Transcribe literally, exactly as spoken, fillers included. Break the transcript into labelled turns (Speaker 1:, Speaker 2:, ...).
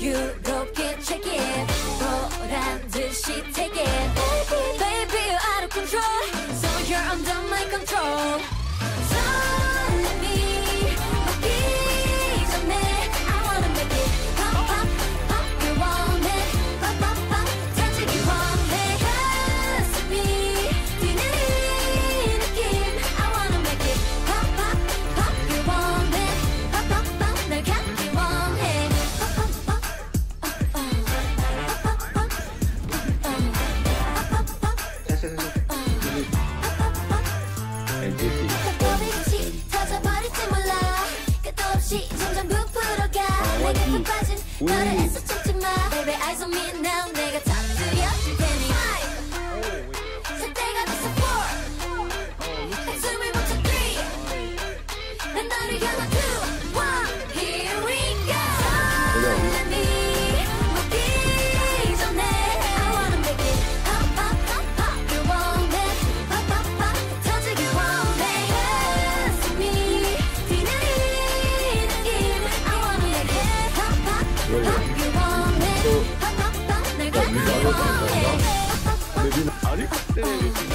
Speaker 1: 여유롭게 check it 보란 듯이 take it Baby you're out of control So you're under my control 설렘이 먹기 전에 I wanna make it pop pop pop you want it pop pop pop 터지기 원해 가슴이 뛰는 이 느낌 I wanna make it pop pop pop you want it pop pop pop 날 갖기 원해 pop pop pop 빛이 터져버릴지 몰라 끝도 없이 점점 부풀어가 내게 푹 빠진 너를 애써 참지 마 Baby eyes on me now 내가 터뜨려줄 테니 살 때가 됐어 four 한숨을 멈춰 three 난 너를 향한 two one here we go 설렘이 먹기 전에 I wanna make it pop pop pop pop you want it pop pop pop 터지기 원해 가슴이 뛰는 이 느낌 I wanna make it pop pop pop you want it pop pop pop 날 갖기 원해
Speaker 2: 아니?